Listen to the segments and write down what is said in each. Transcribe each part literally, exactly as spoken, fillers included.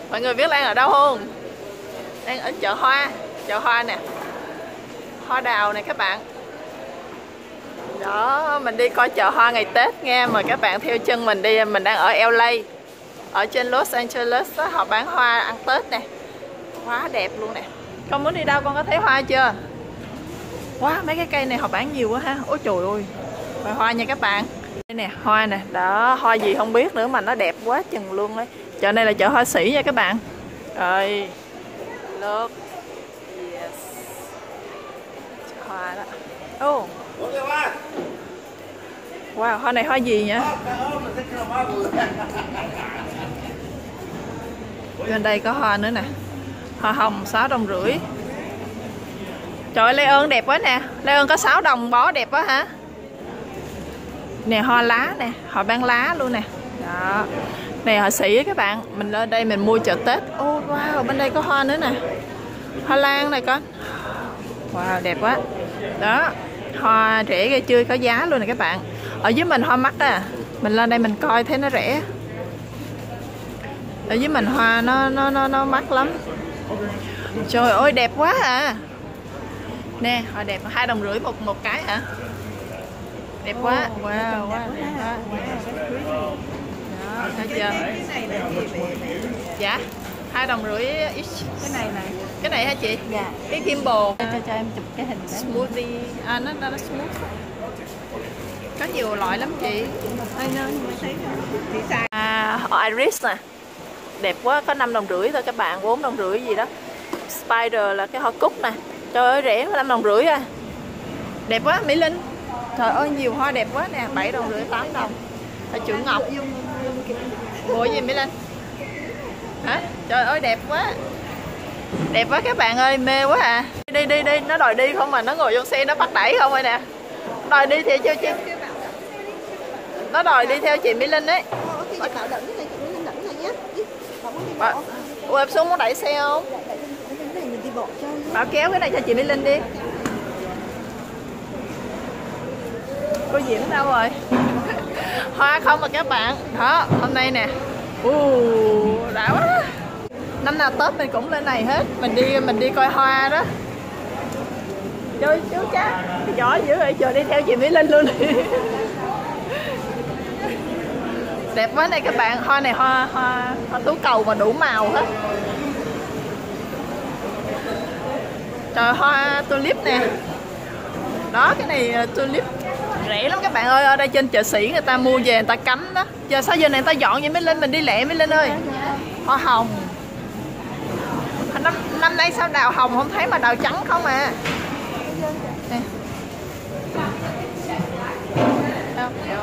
Mọi người biết Lan ở đâu không? Đang ở chợ hoa. Chợ hoa nè. Hoa đào nè các bạn. Đó, mình đi coi chợ hoa ngày Tết nghe. Mời các bạn theo chân mình đi. Mình đang ở L A. Ở trên Los Angeles đó, họ bán hoa ăn Tết nè. Quá đẹp luôn nè. Con muốn đi đâu con có thấy hoa chưa? Wow, mấy cái cây này họ bán nhiều quá ha. Ôi trời ơi. Và hoa nha các bạn. Đây nè, hoa nè. Đó, hoa gì không biết nữa mà nó đẹp quá chừng luôn đấy. Chợ này là chợ hoa sỉ nha các bạn. Rồi. Look. Yes. Hoa đó. Oh. Wow, hoa này hoa gì nhỉ? Bên đây có hoa nữa nè. Hoa hồng sáu đồng rưỡi. Trời ơi, Lê ơn đẹp quá nè. Lê ơn có sáu đồng bó đẹp quá hả? Nè hoa lá nè, họ bán lá luôn nè. Đó. Này họ sĩ các bạn. Mình lên đây mình mua chợ Tết. Oh wow, bên đây có hoa nữa nè. Hoa lan này con. Wow, đẹp quá. Đó. Hoa rẻ ghê chưa, có giá luôn nè các bạn. Ở dưới mình hoa mắc à. Mình lên đây mình coi thấy nó rẻ. Ở dưới mình hoa nó nó nó nó mắc lắm. Trời ơi đẹp quá à. Nè, hoa đẹp hai đồng rưỡi một một cái hả? Đẹp quá. Oh, wow, wow, đẹp quá. Đó, thấy chưa? Dạ. Hai đồng rưỡi ít. Cái này này. Cái này hả chị? Dạ. Cái gimbal. Cho, cho em chụp cái hình đó. Smoothie. À nó nó, nó smooth. Có nhiều loại lắm chị. À, iris nè. Đẹp quá, có năm đồng rưỡi thôi các bạn, bốn đồng rưỡi gì đó. Spider là cái hoa cúc nè. Trời ơi rẻ năm đồng rưỡi à. Đẹp quá Mỹ Linh. Trời ơi nhiều hoa đẹp quá nè, bảy đồng rưỡi, tám đồng. Ở chữ Ngọc. Bộ gì Mỹ Linh? Hả? Trời ơi đẹp quá. Đẹp quá các bạn ơi, mê quá à. Đi đi đi, nó đòi đi không mà nó ngồi trong xe nó bắt đẩy không rồi nè. Đòi đi theo cho chị. Nó đòi đi theo chị Mỹ Linh ấy. Bà, ủa em xuống muốn đẩy xe không? Bảo kéo cái này cho chị Mỹ Linh đi. Cô Diễm đâu rồi? Hoa không mà các bạn. Đó, hôm nay nè. Uh, đã quá. Năm nào Tết mình cũng lên này hết. Mình đi mình đi coi hoa đó. Chơi chú cha. Giỏi dữ vậy, chờ đi theo chị Mỹ Linh luôn. Đẹp quá này các bạn. Hoa này hoa hoa hoa tú cầu mà đủ màu hết. Trời, hoa tulip nè. Đó, cái này tulip rẻ lắm các bạn ơi. Ở đây trên chợ Sĩ người ta mua về người ta cắm đó. Giờ sao giờ này người ta dọn vậy Mỹ Linh, mình đi lẹ Mỹ Linh ơi. Hoa hồng. Năm, năm nay sao đào hồng không thấy mà đào trắng không à. Nè. Đâu, đâu.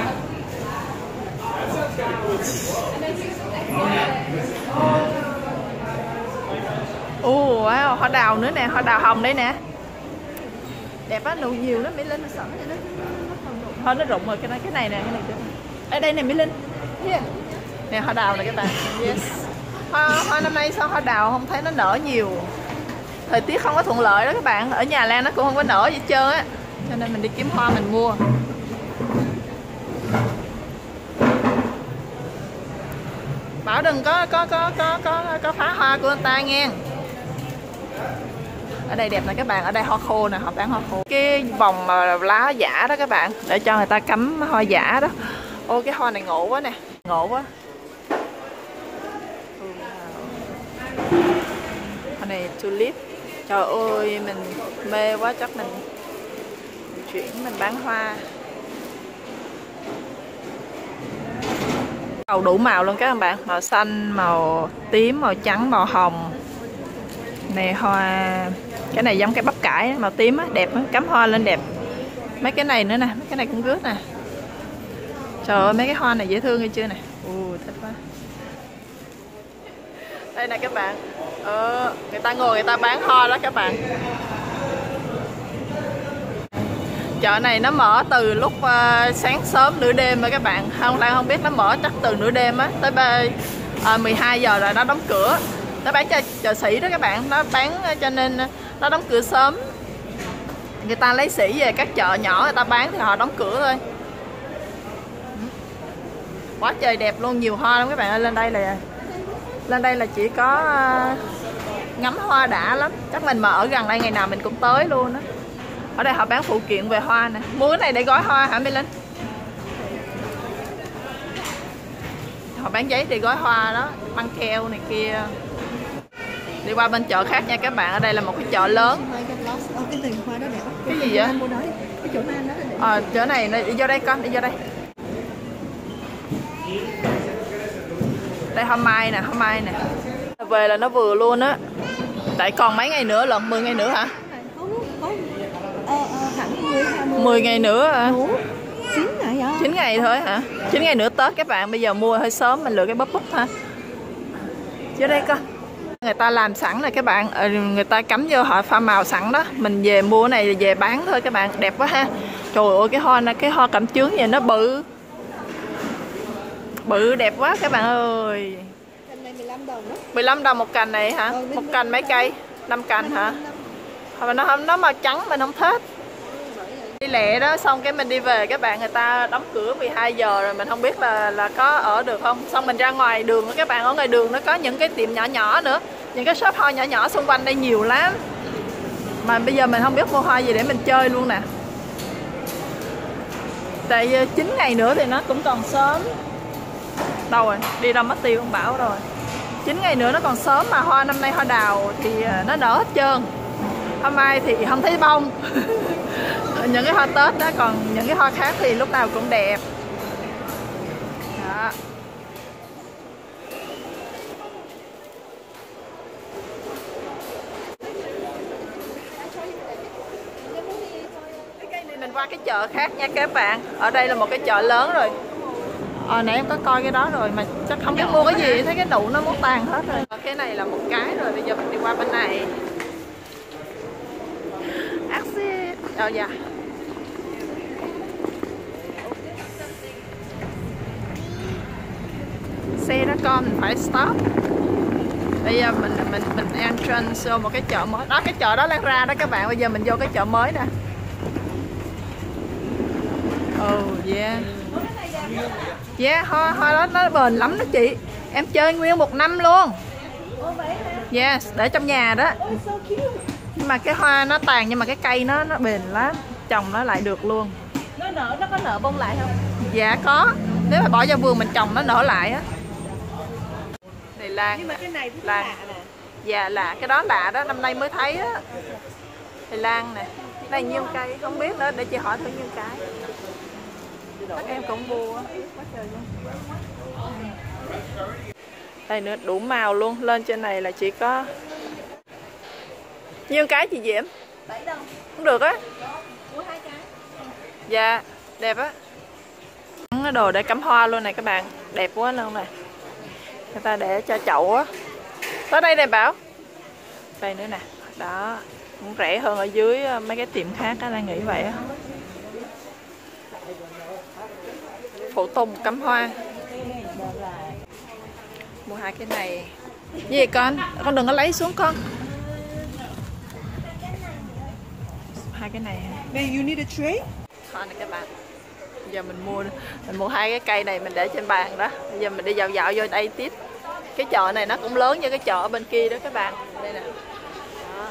Ồ oh, wow, hoa đào nữa nè, hoa đào hồng đây nè. Đẹp á, nụ nhiều lắm Mỹ Linh, nó sẵn vậy đó. Thôi nó rụng rồi, cái này cái này nè, cái này. Ở đây nè Mỹ Linh. Yeah. Nè hoa đào này các bạn. Yes. Hoa, hoa năm nay sao hoa đào không thấy nó nở nhiều. Thời tiết không có thuận lợi đó các bạn. Ở nhà Lan nó cũng không có nở gì hết trơn á. Cho nên mình đi kiếm hoa mình mua. Bảo đừng có có có có có có phá hoa của người ta nghe. Ở đây đẹp nè các bạn, ở đây hoa khô nè, họ bán hoa khô. Cái vòng mà lá giả đó các bạn, để cho người ta cắm hoa giả đó. Ô cái hoa này ngộ quá nè, ngộ quá. Hoa này tulip. Trời ơi mình mê quá, chắc mình, mình chuyển mình bán hoa. Màu đủ màu luôn các bạn, màu xanh, màu tím, màu trắng, màu hồng. Này hoa, cái này giống cái bắp cải, màu tím á, đẹp á, cắm hoa lên đẹp. Mấy cái này nữa nè, mấy cái này cũng rước nè. Trời ơi mấy cái hoa này dễ thương hay chưa nè. Ồ thích quá. Đây nè các bạn, ờ, người ta ngồi người ta bán hoa đó các bạn. Chợ này nó mở từ lúc uh, sáng sớm nửa đêm mà các bạn. Không Lan không biết, nó mở chắc từ nửa đêm á tới uh, mười hai giờ rồi nó đóng cửa. Nó bán cho chợ Sĩ đó các bạn, nó bán cho nên nó đóng cửa sớm. Người ta lấy sỉ về các chợ nhỏ người ta bán thì họ đóng cửa thôi. Quá trời đẹp luôn, nhiều hoa lắm các bạn ơi. Lên đây là Lên đây là chỉ có ngắm hoa đã lắm. Chắc mình mà ở gần đây ngày nào mình cũng tới luôn á. Ở đây họ bán phụ kiện về hoa nè. Mua cái này để gói hoa hả Mỹ Linh? Họ bán giấy để gói hoa đó, băng keo này kia. Đi qua bên chợ khác nha các bạn. Ở đây là một cái chợ lớn. Cái tiền hoa đó đẹp. Cái gì vậy? Cái chỗ hoa đó đẹp. Ờ, chỗ này đi vô đây con, đi vô đây. Đây hoa mai nè, hoa mai nè. Về là nó vừa luôn á. Tại còn mấy ngày nữa lận, mười ngày nữa hả? Ờ, ờ, hẳn mười, hai mươi. mười ngày nữa hả? chín ngày hả? chín ngày thôi hả? chín ngày nữa Tết các bạn, bây giờ mua hơi sớm mình lựa cái búp búp ha. Vô đây con. Người ta làm sẵn này các bạn, người ta cắm vô họ pha màu sẵn đó. Mình về mua cái này về bán thôi các bạn, đẹp quá ha. Trời ơi cái hoa này, cái hoa cẩm chướng vậy nó bự. Bự đẹp quá các bạn ơi. Cành này mười lăm đồng đó. mười lăm đồng một cành này hả? Ừ, một cành mấy cây? năm cành hả? Mà nó không, nó màu trắng mình không thích. Đi lẹ đó, xong cái mình đi về các bạn, người ta đóng cửa mười hai giờ rồi, mình không biết là là có ở được không. Xong mình ra ngoài đường các bạn, ở ngoài đường nó có những cái tiệm nhỏ nhỏ nữa, những cái shop hoa nhỏ nhỏ xung quanh đây nhiều lắm. Mà bây giờ mình không biết mua hoa gì để mình chơi luôn nè. Tại chín ngày nữa thì nó cũng còn sớm. Đâu rồi, đi đâu mất tiêu ông Bảo rồi. chín ngày nữa nó còn sớm mà hoa năm nay hoa đào thì nó nở hết trơn. Hoa mai thì không thấy bông. Những cái hoa Tết đó, còn những cái hoa khác thì lúc nào cũng đẹp. Đó. Cái này mình qua cái chợ khác nha các bạn. Ở đây là một cái chợ lớn rồi. Ờ nãy em có coi cái đó rồi mà chắc không biết mua cái gì, thấy cái nụ nó muốn tàn hết rồi. Cái này là một cái rồi, bây giờ mình đi qua bên này. Exit. Đâu dạ. Xe đó con mình phải stop. Bây giờ mình mình mình entrance vô một cái chợ mới. Đó cái chợ đó đang ra đó các bạn. Bây giờ mình vô cái chợ mới nè. Oh yeah. Yeah, hoa hoa đó nó bền lắm đó chị. Em chơi nguyên một năm luôn. Yes, để trong nhà đó. Nhưng mà cái hoa nó tàn nhưng mà cái cây nó nó bền lắm, trồng nó lại được luôn. Nó nở, nó có nở bông lại không? Dạ có. Nếu mà bỏ vào vườn mình trồng nó nở lại á. Này lan. Nhưng mà cái này lan. lạ nè. Dạ lạ, cái đó lạ đó, năm nay mới thấy á. Này lan nè. Này nhiêu cây không biết nữa, để chị hỏi thử nhiêu cái. Các em cũng mua. Đây nữa đủ màu luôn. Lên trên này là chỉ có nhiêu cái chị Diễm? bảy đồng. Không được á. Mua hai cái. Dạ, đẹp á. Cái đồ để cắm hoa luôn này các bạn. Đẹp quá luôn này. Người ta để cho chậu á. Tới đây này Bảo. Đây nữa nè. Đó. Cũng rẻ hơn ở dưới mấy cái tiệm khác á, đang nghĩ vậy á. Phụ tùng cắm hoa. Mua hai cái này. Gì vậy con? Con đừng có lấy xuống con. Hai cái này. Babe, you need a tray? Thôi này các bạn. Giờ mình mua mình mua hai cái cây này mình để trên bàn đó. Bây giờ mình đi dạo dạo vô đây tiếp. Cái chợ này nó cũng lớn như cái chợ ở bên kia đó các bạn. Đây nè. Đó.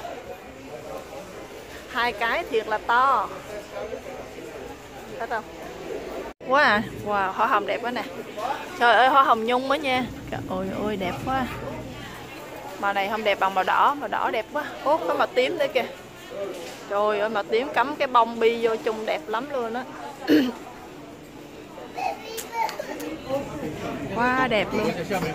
Hai cái thiệt là to. Thấy không? Quá à. Wow, hoa hồng đẹp quá nè. Trời ơi, hoa hồng nhung mới nha. Ôi ôi đẹp quá. Màu này không đẹp bằng màu đỏ, màu đỏ đẹp quá. Ủa, có màu tím nữa kìa. Trời ơi, màu tím cắm cái bông bi vô chung đẹp lắm luôn á. Quá đẹp luôn.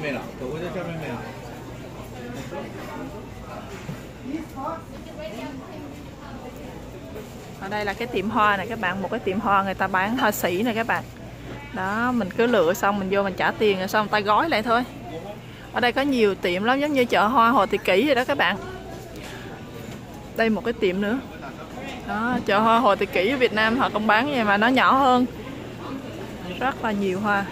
Ở đây là cái tiệm hoa này các bạn, một cái tiệm hoa người ta bán hoa sỉ này các bạn. Đó, mình cứ lựa xong mình vô mình trả tiền rồi xong người ta gói lại thôi. Ở đây có nhiều tiệm lắm, giống như chợ hoa Hồ Thị Kỷ vậy đó các bạn. Đây một cái tiệm nữa. Đó, chợ hoa Hồ Thị Kỷ ở Việt Nam họ cũng bán vậy mà nó nhỏ hơn. Rất là nhiều hoa.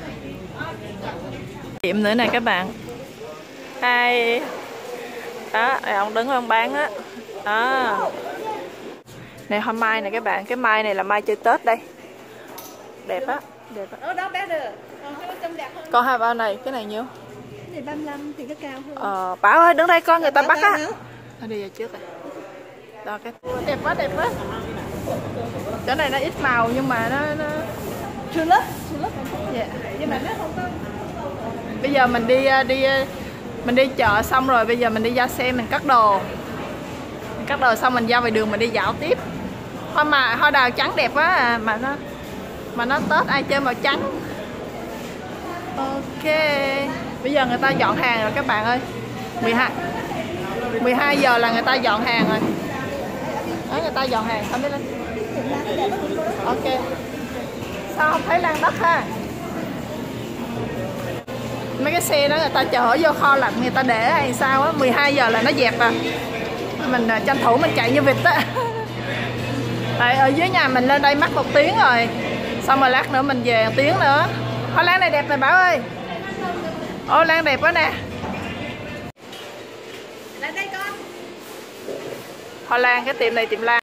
Tiệm nữa này các bạn. Hai. Đó, ông đứng ông bán á. Đó. Này hoa mai này các bạn, cái mai này là mai chơi Tết đây. Đẹp á, đẹp á. Ờ đó bé được. Còn hai bao này, cái này nhiêu? Cái thì ba mươi lăm thì cái cao hơn. Ờ, Bảo ơi đứng đây coi người ta bắt á. Nó đi về trước rồi. Đó cái đẹp quá đẹp quá. Chỗ này nó ít màu nhưng mà nó nó tulip, tulip yeah. Nhưng mà nó không có. Bây giờ mình đi đi mình đi chợ xong rồi, bây giờ mình đi ra xe mình cất đồ. Mình cất đồ xong mình ra ngoài đường mình đi dạo tiếp. Hoa mà hoa đào trắng đẹp quá à, mà nó mà nó Tết ai chơi màu trắng. Ok. Bây giờ người ta dọn hàng rồi các bạn ơi. mười hai giờ là người ta dọn hàng rồi. Đấy, người ta dọn hàng không biết lên. Ok. Sao không thấy lan đất ha? Mấy cái xe đó người ta chở vô kho lạnh người ta để hay sao á, mười hai giờ là nó dẹp à. Mình tranh thủ mình chạy như vịt á. Tại ở dưới nhà mình lên đây mất một tiếng rồi. Xong rồi lát nữa mình về một tiếng nữa. Hoa lan này đẹp này Bảo ơi. Ô lan đẹp quá nè. Lại đây con. Hoa lan, cái tiệm này tiệm lan.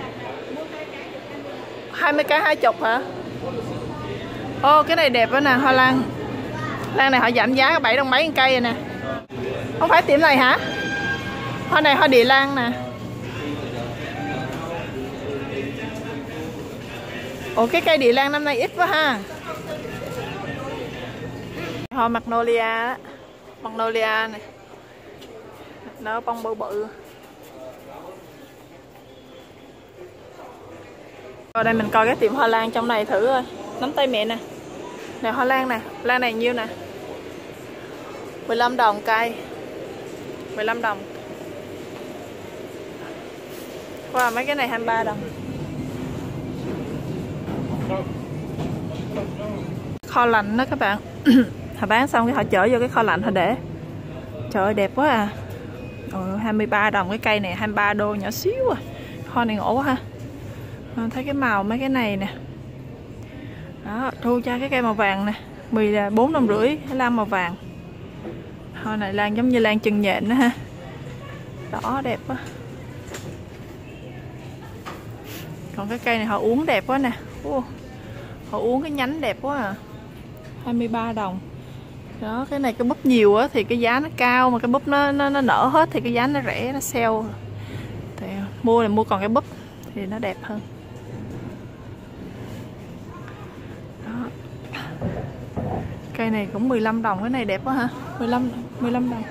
hai mươi cái hai chục hả? Ô cái này đẹp quá nè, hoa lan. Lan này họ giảm giá bảy đồng mấy cây rồi nè. Không phải tiệm này hả? Hoa này hoa địa lan nè. Ủa cái cây địa lan năm nay ít quá ha. Hoa magnolia á. Magnolia này. Nó bông bự bự. Ở đây mình coi cái tiệm hoa lan trong này thử thôi. Nắm tay mẹ nè. Nè hoa lan nè, lan này nhiêu nè? mười lăm đồng cây. mười lăm đồng. Wow, mấy cái này hai mươi ba đồng. Kho lạnh đó các bạn. Họ bán xong cái họ chở vô cái kho lạnh họ để. Trời ơi đẹp quá à. Ồ, hai mươi ba đồng cái cây này, hai mươi ba đô nhỏ xíu à. Kho này ngộ quá ha. À, thấy cái màu mấy cái này nè. Đó, thu cho cái cây màu vàng nè, mười bốn đồng rưỡi cái lan màu vàng. Hoa này lan giống như lan chân nhện đó ha. Đỏ đẹp quá. Còn cái cây này họ uống đẹp quá nè. Ô, họ uống cái nhánh đẹp quá à. hai mươi ba đồng. Đó, cái này cái búp nhiều á thì cái giá nó cao, mà cái búp nó nó, nó nở hết thì cái giá nó rẻ, nó sale. Thì mua là mua còn cái búp thì nó đẹp hơn. Đó. Cây này cũng mười lăm đồng, cái này đẹp quá hả? mười lăm mười lăm đồng.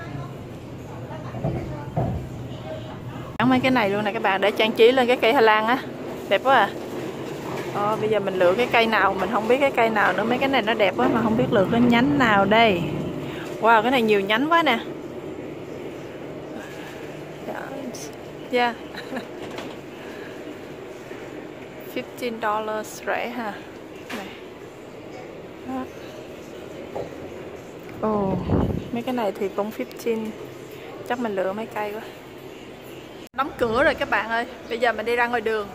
Bán mấy cái này luôn nè các bạn, để trang trí lên cái cây hoa lan á. Đẹp quá à. Ờ, bây giờ mình lựa cái cây nào, mình không biết cái cây nào nữa. Mấy cái này nó đẹp quá mà không biết lựa cái nhánh nào đây. Wow, cái này nhiều nhánh quá nè. Yeah. fifteen dollars rẻ ha. Này. Đó. Ồ, oh, mấy cái này thì cũng fifteen. Chắc mình lựa mấy cây quá. Đóng cửa rồi các bạn ơi. Bây giờ mình đi ra ngoài đường.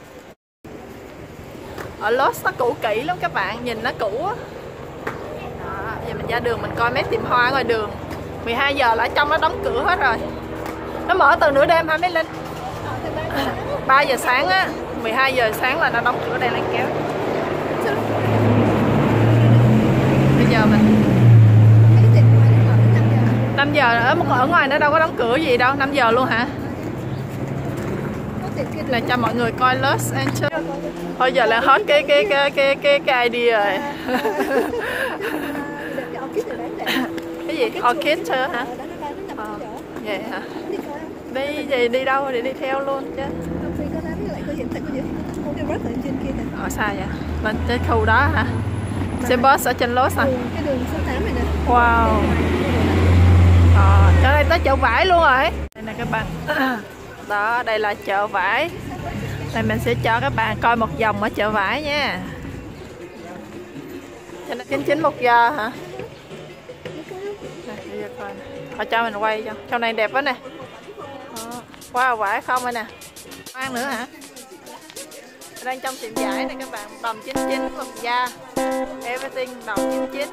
Ở Lost nó cũ kỹ lắm các bạn, nhìn nó cũ á. Đó, giờ mình ra đường mình coi mấy tiệm hoa ở ngoài đường. mười hai giờ là ở trong nó đóng cửa hết rồi. Nó mở từ nửa đêm hả mấy Linh? ba giờ sáng á, mười hai giờ sáng là nó đóng cửa. Đây lên kéo. Bây giờ mình năm giờ ở ở ngoài nó đâu có đóng cửa gì đâu, năm giờ luôn hả? Là cho mọi người coi Los Angeles. Thôi giờ là hết cái cái cái cái cái cái idea rồi. Cái gì? Orchid thôi hả? À, vậy hả? Đi vậy đi đâu thì đi theo luôn chứ. Ở xa vậy? Bên cái khu đó hả? Xe bus ở trên Los à? Cái đường số tám này nè. Wow. À, chỗ này tới chợ vải luôn rồi. Đây nè các bạn. Đó, đây là chợ vải. Đây mình sẽ cho các bạn coi một vòng ở chợ vải nha. Cho nó chín chín một giờ hả? Đây, bây giờ coi nè. Họ cho mình quay cho. Trong này đẹp quá nè. Đó. Wow, vải không rồi nè. Ăn nữa hả? Đang trong tiệm vải này các bạn, đồng chín chín một da. Everything đồng chín chín.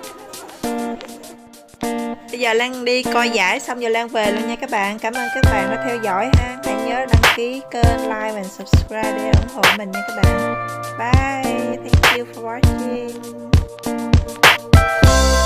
Bây giờ Lan đi coi giải xong giờ Lan về luôn nha các bạn. Cảm ơn các bạn đã theo dõi ha. Hãy nhớ đăng ký kênh, like và subscribe để ủng hộ mình nha các bạn. Bye. Thank you for watching.